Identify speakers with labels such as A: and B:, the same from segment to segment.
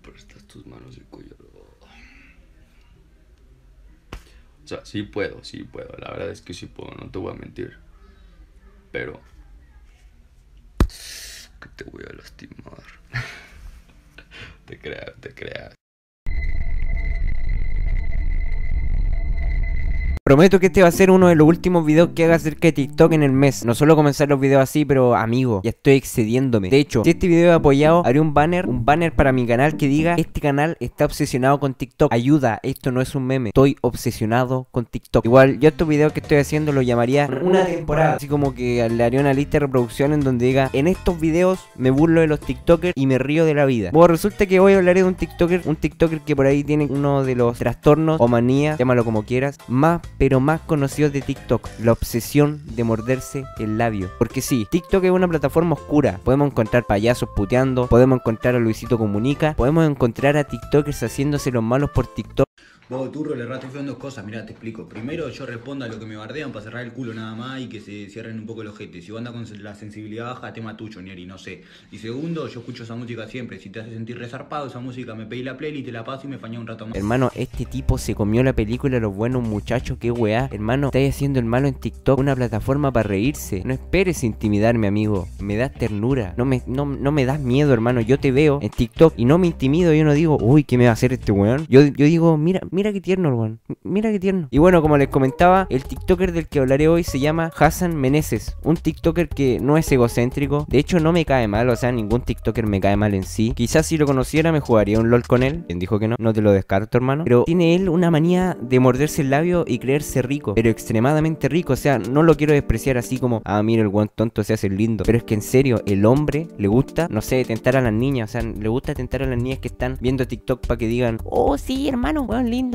A: prestas tus manos y cuello. O sea, sí puedo. La verdad es que sí puedo, no te voy a mentir. Pero que te voy a lastimar. Te creas.
B: Prometo que este va a ser uno de los últimos videos que haga acerca de TikTok en el mes. No suelo comenzar los videos así, pero amigo, ya estoy excediéndome. De hecho, si este video es apoyado, haré un banner para mi canal que diga: este canal está obsesionado con TikTok. Ayuda, esto no es un meme, estoy obsesionado con TikTok. Igual, yo estos videos que estoy haciendo los llamaría una temporada. Así como que le haría una lista de reproducción en donde diga: en estos videos me burlo de los TikTokers y me río de la vida. Bueno, resulta que hoy hablaré de un TikToker que por ahí tiene uno de los trastornos o manías, llámalo como quieras, pero más conocidos de TikTok: la obsesión de morderse el labio. Porque sí, TikTok es una plataforma oscura. Podemos encontrar payasos puteando, podemos encontrar a Luisito Comunica, podemos encontrar a TikTokers haciéndose los malos por TikTok.
C: Vos, turro, le rato en dos cosas, mirá, te explico. Primero, yo respondo a lo que me bardean para cerrar el culo nada más y que se cierren un poco el ojete. Si vos andás con la sensibilidad baja, tema tuyo, Nieri, no sé. Y segundo, yo escucho esa música siempre. Si te hace sentir resarpado esa música, me pedí la playlist, te la paso y me fañé un rato más.
B: Hermano, este tipo se comió la película Los Buenos Muchachos, qué weá. Hermano, estáis haciendo el malo en TikTok, una plataforma para reírse. No esperes intimidarme, amigo. Me das ternura. No me das miedo, hermano. Yo te veo en TikTok y no me intimido. Yo no digo: uy, ¿qué me va a hacer este weón? Yo digo: mira qué tierno el weón. Mira qué tierno. Y bueno, como les comentaba, el TikToker del que hablaré hoy se llama Hassan Meneses. Un TikToker que no es egocéntrico. De hecho, no me cae mal. O sea, ningún TikToker me cae mal en sí. Quizás si lo conociera me jugaría un LOL con él. ¿Quién dijo que no? No te lo descarto, hermano. Pero tiene él una manía de morderse el labio y creerse rico, pero extremadamente rico. O sea, no lo quiero despreciar así como: ah, mira, el weón tonto se hace el lindo. Pero es que en serio, el hombre le gusta, no sé, tentar a las niñas. O sea, le gusta tentar a las niñas que están viendo TikTok para que digan: oh, sí, hermano, weón lindo.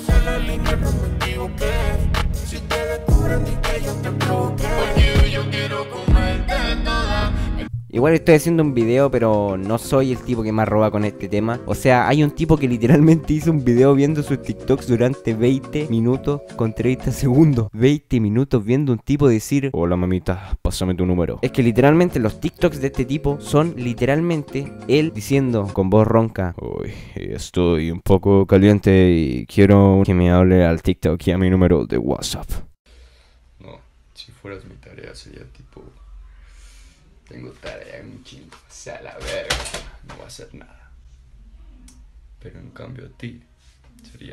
B: Igual estoy haciendo un video, pero no soy el tipo que más roba con este tema. O sea, hay un tipo que literalmente hizo un video viendo sus TikToks durante 20 minutos con 30 segundos. 20 minutos viendo un tipo decir: hola mamita, pásame tu número. Es que literalmente los TikToks de este tipo son literalmente él diciendo con voz ronca: uy, estoy un poco caliente y quiero que me hable al TikTok y a mi número de WhatsApp.
A: No, si fueras mi tarea sería tipo: tengo tarea en un chingo, o sea, la verga, no voy a hacer nada. Pero en cambio a ti sería: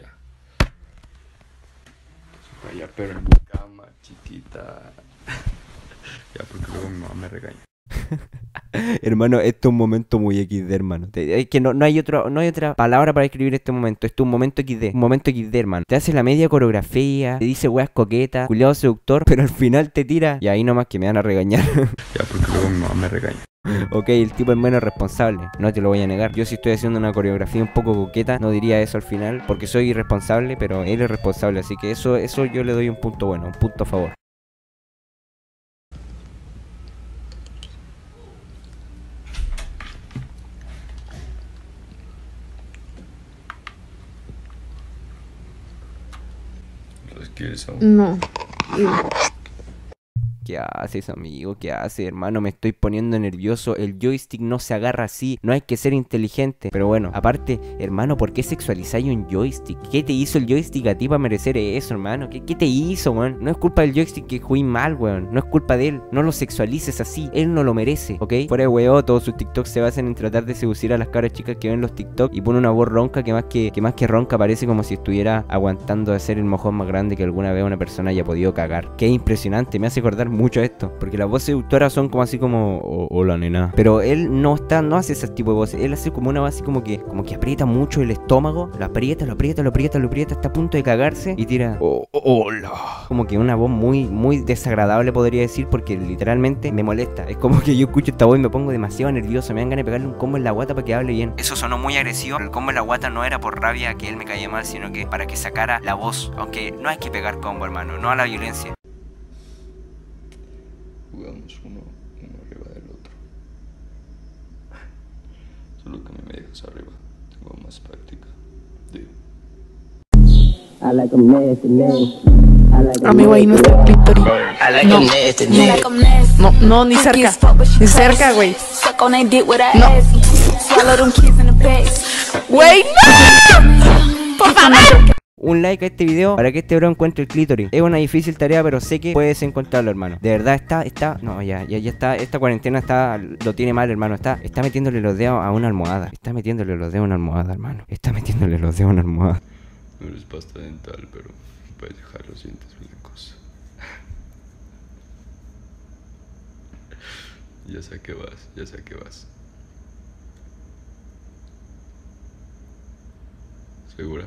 A: vaya, pero en mi cama, chiquita. Ya, porque luego mi mamá me regaña.
B: Hermano, esto es un momento muy XD, hermano. Es que no hay otra palabra para describir este momento. Esto es un momento XD. Un momento XD, hermano. Te hace la media coreografía, te dice weas coquetas, culiado seductor, pero al final te tira. Y ahí nomás que me van a regañar.
A: Ya, porque luego mi mamá me regaña.
B: Ok, el tipo es menos responsable, no te lo voy a negar. Yo si estoy haciendo una coreografía un poco coqueta, no diría eso al final, porque soy irresponsable, pero él es responsable. Así que eso yo le doy un punto bueno, un punto a favor.
A: ¿Los quieres aún?
D: No.
B: ¿Qué haces, amigo? ¿Qué haces, hermano? Me estoy poniendo nervioso. El joystick no se agarra así. No hay que ser inteligente. Pero bueno, aparte, hermano, ¿por qué sexualizáis un joystick? ¿Qué te hizo el joystick a ti para merecer eso, hermano? ¿Qué te hizo, weón? No es culpa del joystick que juegues mal, weón. No es culpa de él. No lo sexualices así. Él no lo merece, ¿ok? Fuera de weón, todos sus TikToks se basan en tratar de seducir a las cabras chicas que ven los TikTok y pone una voz ronca que más que ronca parece como si estuviera aguantando de ser el mojón más grande que alguna vez una persona haya podido cagar. Qué impresionante. Me hace acordar mucho esto, porque las voces seductoras son como así como: oh, hola nena. Pero él no hace ese tipo de voces. Él hace como una voz así como que aprieta mucho el estómago, lo aprieta, está a punto de cagarse y tira: oh, hola. Como que una voz muy desagradable, podría decir, porque literalmente me molesta. Es como que yo escucho esta voz y me pongo demasiado nervioso, me dan ganas de pegarle un combo en la guata para que hable bien. Eso sonó muy agresivo. El combo en la guata no era por rabia que él me caía mal, sino que para que sacara la voz. Aunque no hay que pegar combo, hermano, no a la violencia.
A: Jugamos uno arriba del otro. Solo que me dejas arriba. Tengo más práctica.
D: Amigo, ahí no está el clítoris. No, ni cerca. Ni cerca, güey. No. Swallow them kids in the base. Wait, no! Por favor.
B: Un like a este video para que este bro encuentre el clítoris. Es una difícil tarea, pero sé que puedes encontrarlo, hermano. De verdad no, ya está. Esta cuarentena lo tiene mal, hermano. Está metiéndole los dedos a una almohada. Está metiéndole los dedos a una almohada, hermano. Está metiéndole los dedos a una almohada.
A: No eres pasta dental, pero puedes dejar los dientes blancos. Ya sé a qué vas. ¿Segura?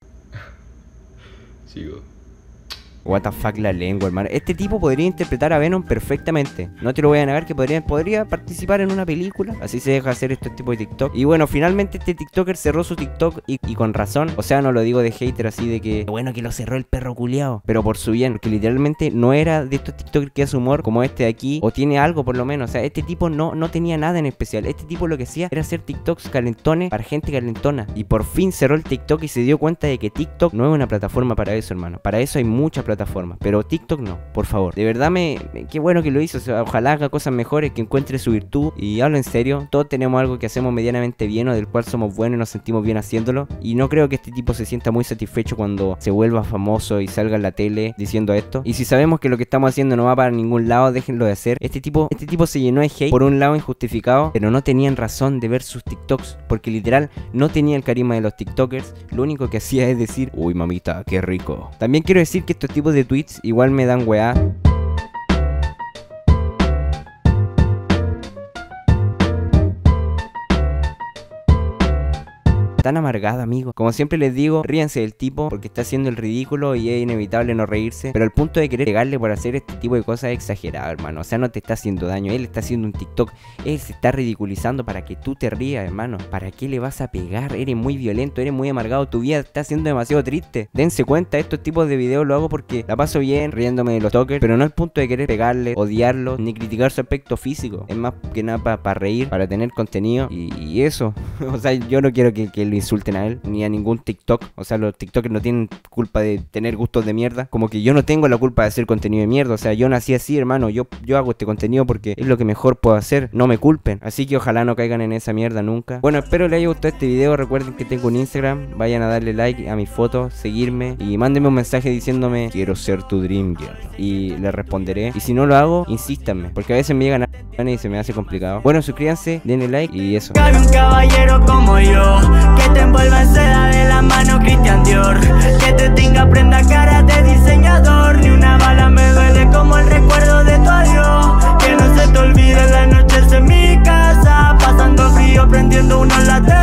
A: Sigo.
B: What the fuck la lengua, hermano. Este tipo podría interpretar a Venom perfectamente. No te lo voy a negar que podría participar en una película. Así se deja hacer este tipo de TikTok. Y bueno, finalmente este TikToker cerró su TikTok y con razón. O sea, no lo digo de hater así de que bueno que lo cerró el perro culiao, pero por su bien, porque literalmente no era de estos TikTokers que hace humor como este de aquí, o tiene algo por lo menos. O sea, este tipo no tenía nada en especial. Este tipo lo que hacía era hacer TikToks calentones para gente calentona. Y por fin cerró el TikTok y se dio cuenta de que TikTok no es una plataforma para eso, hermano. Para eso hay muchas plataformas, pero TikTok no, por favor. De verdad qué bueno que lo hizo. O sea, ojalá haga cosas mejores, que encuentre su virtud. Y hablo en serio, todos tenemos algo que hacemos medianamente bien o del cual somos buenos y nos sentimos bien haciéndolo. Y no creo que este tipo se sienta muy satisfecho cuando se vuelva famoso y salga en la tele diciendo esto. Y si sabemos que lo que estamos haciendo no va para ningún lado, déjenlo de hacer. Este tipo se llenó de hate, por un lado injustificado, pero no tenían razón de ver sus TikToks, porque literal no tenía el carisma de los TikTokers. Lo único que hacía es decir, uy mamita, qué rico. También quiero decir que estos tipos de tweets igual me dan weá. Tan amargada, amigo. Como siempre les digo, ríanse del tipo porque está haciendo el ridículo y es inevitable no reírse. Pero el punto de querer pegarle por hacer este tipo de cosas es exagerado, hermano. O sea, no te está haciendo daño. Él está haciendo un TikTok. Él se está ridiculizando para que tú te rías, hermano. ¿Para qué le vas a pegar? Eres muy violento, eres muy amargado. Tu vida está siendo demasiado triste. Dense cuenta, estos tipos de videos lo hago porque la paso bien riéndome de los TikTokers, pero no al punto de querer pegarle, odiarlo, ni criticar su aspecto físico. Es más que nada para reír, para tener contenido y eso. O sea, yo no quiero que lo insulten a él, ni a ningún TikTok. O sea, los TikTokers no tienen culpa de tener gustos de mierda. Como que yo no tengo la culpa de hacer contenido de mierda. O sea, yo nací así, hermano. Yo hago este contenido porque es lo que mejor puedo hacer. No me culpen. Así que ojalá no caigan en esa mierda nunca. Bueno, espero les haya gustado este video. Recuerden que tengo un Instagram. Vayan a darle like a mis fotos, seguirme y mándenme un mensaje diciéndome quiero ser tu dream girl. Y les responderé. Y si no lo hago, insístanme. Porque a veces me llegan a y se me hace complicado. Bueno, suscríbanse, denle like y eso.
E: Cabe un caballero como yo, que te envuelva en seda de la mano Christian Dior, que te tenga prenda cara de diseñador. Ni una bala me duele como el recuerdo de tu adiós. Que no se te olvide las noches en mi casa, pasando frío, prendiendo una lata